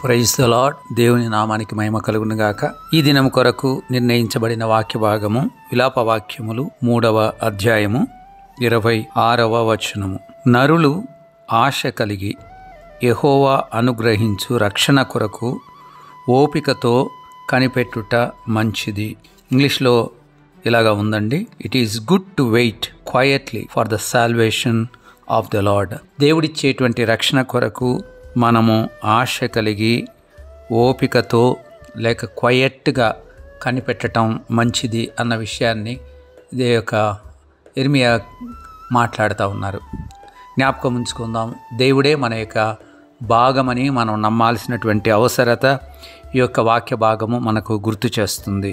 Praise the lord. దేవుని నామానికి మహిమ కలుగును గాక. ఈ దినం కొరకు నిర్ణయించబడిన వాక్య భాగము విలాప వాక్యములు 3వ అధ్యాయము 26వ వచనము. నరులు ఆశ కలిగి యెహోవా అనుగ్రహించు రక్షణ కొరకు ఓపికతో కనిపెట్టుట మంచిది. ఇంగ్లీష్లో ఇలాగా ఉందండి. It is good to wait quietly for the salvation of the Lord. దేవుడిచ్చేటువంటి రక్షణ కొరకు మనము ఆశ కలిగి ఓపికతో లేక క్వయట్గా కనిపెట్టడం మంచిది అన్న విషయాన్ని ఇదే యొక్క ఇర్మియా మాట్లాడుతూ ఉన్నారు. జ్ఞాపకం ఉంచుకుందాం. దేవుడే మన యొక్క భాగమని మనం నమ్మాల్సినటువంటి అవసరత ఈ యొక్క వాక్య భాగము మనకు గుర్తు చేస్తుంది.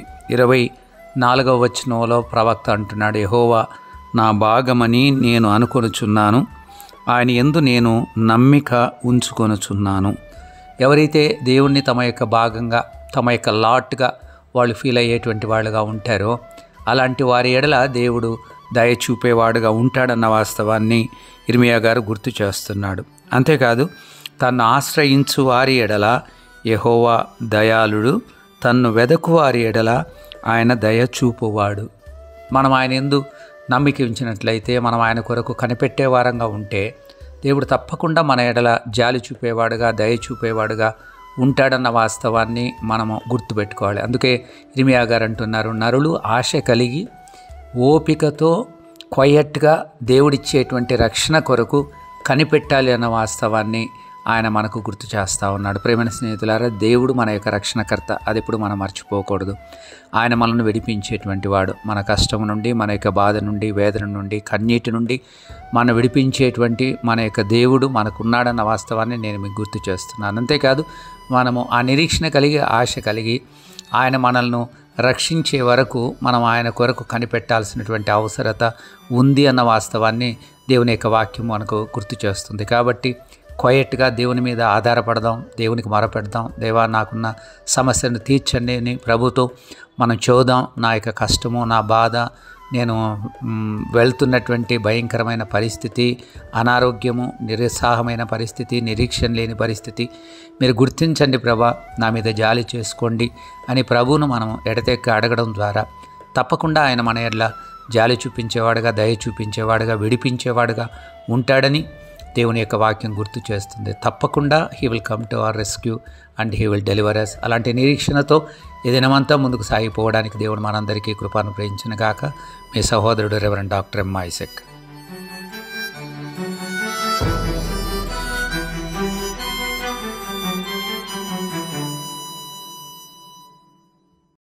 24వ వచనంలో ప్రవక్త అంటున్నాడు, యెహోవా నా భాగమని నేను అనుకొనుచున్నాను, ఆయన యందు నేను నమ్మిక ఉంచుకొనుచున్నాను. ఎవరైతే దేవుణ్ణి తమ యొక్క భాగంగా తమ యొక్క లాట్గా వాళ్ళు ఫీల్ అయ్యేటువంటి వాళ్ళుగా ఉంటారో అలాంటి వారి ఎడల దేవుడు దయ చూపేవాడుగా ఉంటాడన్న వాస్తవాన్ని ఇర్మియా గారు గుర్తు చేస్తున్నాడు. అంతేకాదు, తన్ను ఆశ్రయించు వారి ఎడల యెహోవా దయాళుడు, తన్ను వెదకు వారి ఎడల ఆయన దయ చూపువాడు. మనం ఆయన యందు నమ్మిక ఉంచినట్లయితే, మనం ఆయన కొరకు కనిపెట్టే వారంగా ఉంటే దేవుడు తప్పకుండా మన ఎడల జాలి చూపేవాడుగా దయ చూపేవాడుగా ఉంటాడన్న వాస్తవాన్ని మనము గుర్తుపెట్టుకోవాలి. అందుకే ఇర్మియా గారు అంటున్నారు, నరులు ఆశ కలిగి ఓపికతో క్వయట్గా దేవుడిచ్చేటువంటి రక్షణ కొరకు కనిపెట్టాలి అన్న వాస్తవాన్ని ఆయన మనకు గుర్తు చేస్తూ ఉన్నాడు. ప్రేమైన స్నేహితులారా, దేవుడు మన యొక్క రక్షణకర్త. అది ఎప్పుడు మనం మర్చిపోకూడదు. ఆయన మనల్ని విడిపించేటువంటి వాడు. మన కష్టం నుండి, మన యొక్క బాధ నుండి, వేదన నుండి, కన్నీటి నుండి మనం విడిపించేటువంటి మన యొక్క దేవుడు మనకున్నాడన్న వాస్తవాన్ని నేను మీకు గుర్తు చేస్తున్నాను. అంతేకాదు, మనము ఆ నిరీక్షణ కలిగి ఆశ కలిగి ఆయన మనల్ని రక్షించే వరకు మనం ఆయన కొరకు కనిపెట్టాల్సినటువంటి అవసరత ఉంది అన్న వాస్తవాన్ని దేవుని యొక్క వాక్యం మనకు గుర్తు చేస్తుంది. కాబట్టి క్వయట్గా దేవుని మీద ఆధారపడదాం, దేవునికి మొరపెడదాం. దేవా, నాకున్న సమస్యను తీర్చండి అని ప్రభుతో మనం చూద్దాం. నా యొక్క కష్టము, నా బాధ, నేను వెళ్తున్నటువంటి భయంకరమైన పరిస్థితి, అనారోగ్యము, నిరుత్సాహమైన పరిస్థితి, నిరీక్షణ లేని పరిస్థితి మీరు గుర్తించండి ప్రభా, నా మీద జాలి చేసుకోండి అని ప్రభువును మనం ఎడతెక్క అడగడం ద్వారా తప్పకుండా ఆయన మన ఎడల జాలి చూపించేవాడుగా, దయ చూపించేవాడుగా, విడిపించేవాడుగా ఉంటాడని దేవుని యొక్క వాక్యం గుర్తు చేస్తుంది. తప్పకుండా he will come to our rescue and he will deliver us. అలాంటి నిరీక్షణతో ఈ దినమంతా ముందుకు సాగిపోవడానికి దేవుడు మనందరికీ కృపను ప్రయించును గాక. మీ సహోదరుడు రెవ్.Dr.M. M.Isaac.